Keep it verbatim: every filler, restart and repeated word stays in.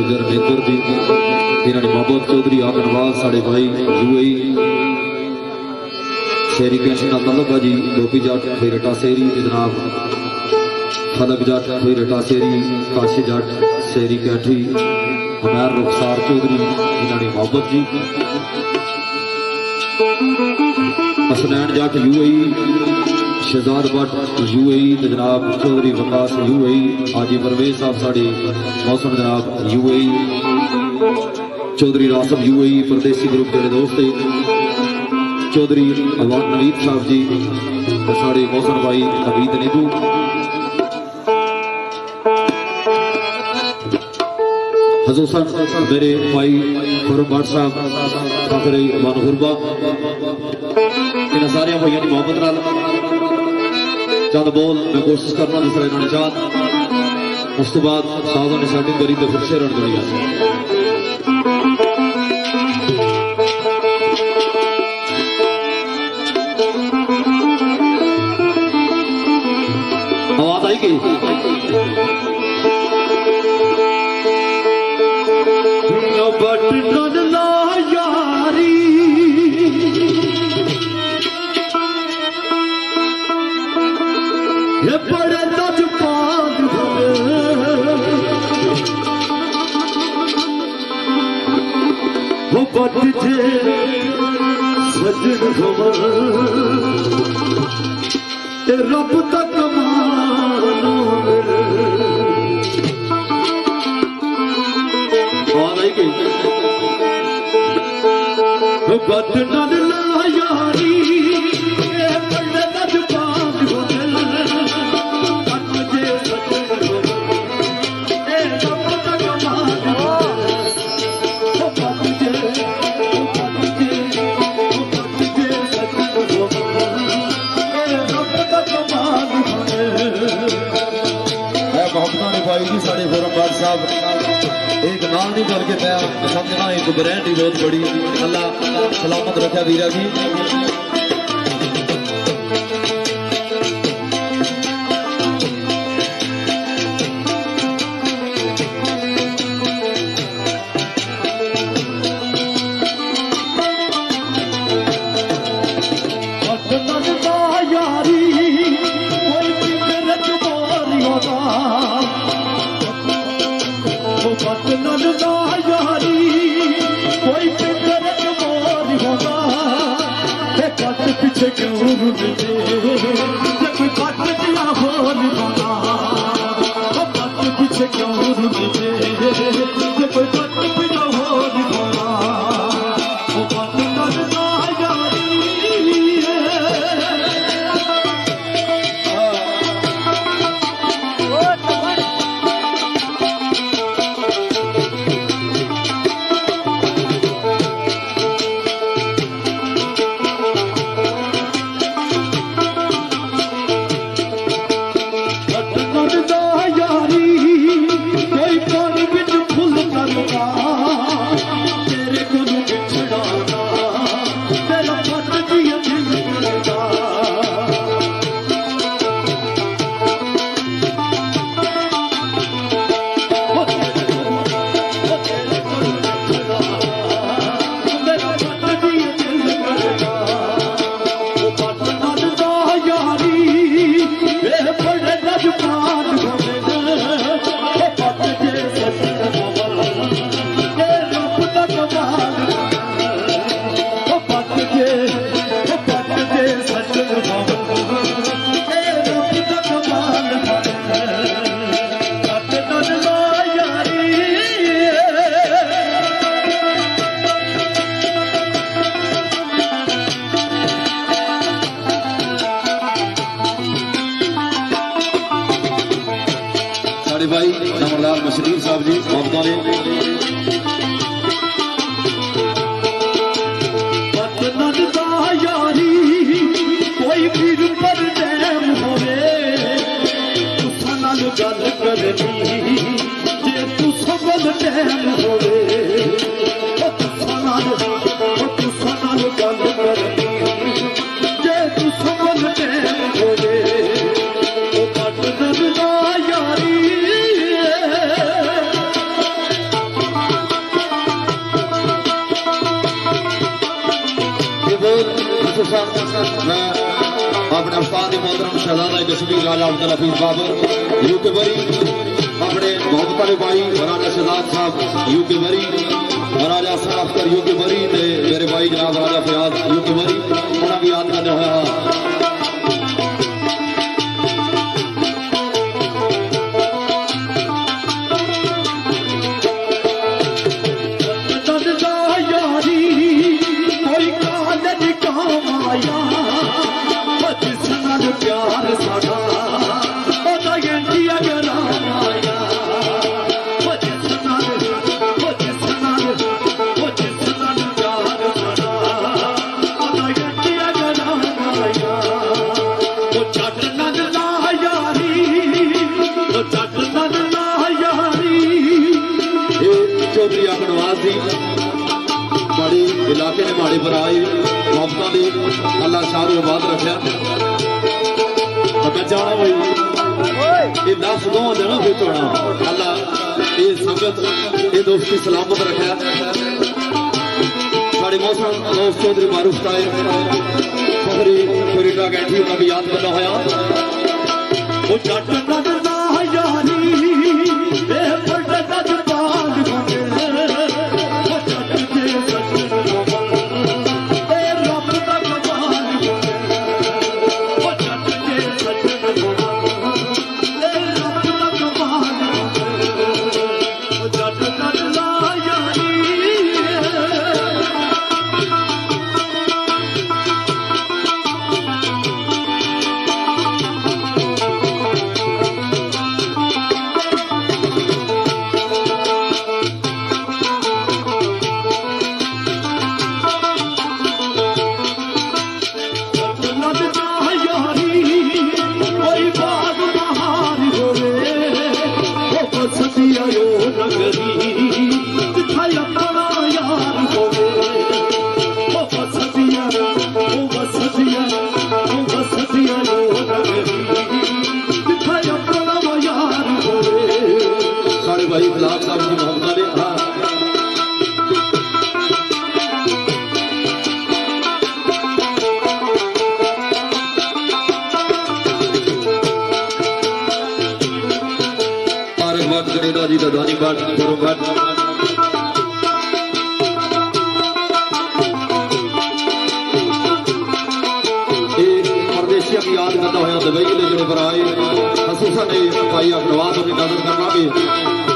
गुजर नेत्र जी इन्होंने मोहम्मद चौधरी आक नवाज साढ़े भाई यूएई शेरी कैंशन तलब जी गोपी जट कोई रटा शेरी जनाब फलक जट कोई रटा शेरी काशी जट शेरी कैठी हमार रुखसार चौधरी इन्होंने मोहम्मद जी असनैन जट यूएई शहजाद भट्ट यूएई जनाब चौधरी वकास यूएई आजी परवेज साहब साड़ी मौसम जनाब यूएई चौधरी रासम यूएई परदेसी ग्रुप के दोस्त चौधरी नवीद साहब जी साढ़े मौसम भाई नवीद नीबू हजूसन मेरे भाई फरुख भट्ट साहब फाखरे मानहुरबा इन्होंने सारे भाइयों की मोहब्बत नाल चंद बोल मैं कोशिश करना जिस तरह इन्होंने चाह उस तो बाद साजा ने सेटिंग करी तो फिर शेर दुनिया आवाज आई गई यारी ये बड़े लजपाल वो बच्चे सजन खबर रब तक मानो बद नद ला यारी साहब एक नाम नहीं करके मैं समझना एक ब्रांड ही बहुत बड़ी अल्लाह सलामत रखा वीरा जी पीछे क्यों रुके कोई बात दिया हो पीछे क्यों रुके कोई बात बिना हो भाई नमरदार मशरीफ साहब जी मोहब्बतों ने यारी कोई फिर पर डैम होवे तुसा नाल गल करनी जे तू सबल डैम होवे तुसा नाल तुसा नाल गल करनी जे तू सबल डैम होवे खसूसन मैं अपने उस्ताद मोहतरम शहजादा कश्मीर राजा अब्दुल हफीज बाबर यूके बरी अपने मोहम्मद वाले भाई राजा शहजाद साहब यूके बरी राजा सराफकर यूके बरी मेरे भाई जनाब राजा फयाज यूके बरी उन्हें भी याद करने हुआ प्यार साडा चौधरी अकनवाज जी बड़ी इलाके ने माड़े पर आई मोहब्बत दी अल्लाह शाह आबाद रखा मैं जाना भाई ये दस दो देना फिर चोना अल्लाह ये संगत ये दोस्ती सलामत रखा साढ़े मौसम दोस्त चौधरी मारूफ साहब फखरी कुरीटा गैठी उन्हें भी याद करना होया वो जट नगदा यारी ए फट जट बाल बने वो जट के सजन ए रब दा कमाल वो जट के सजन ए रब दा कमाल वो जट नगदा यारी भाई गुलाब साहब की मोहब्बत ने हाँ तारक भट्ट कनेडा जी दादानी भट्ट गुरु भट्ट परदेशिया की याद करता हुआ दुबई के जो पर आए खसूसन भाई अखनवाज की नजर करना भी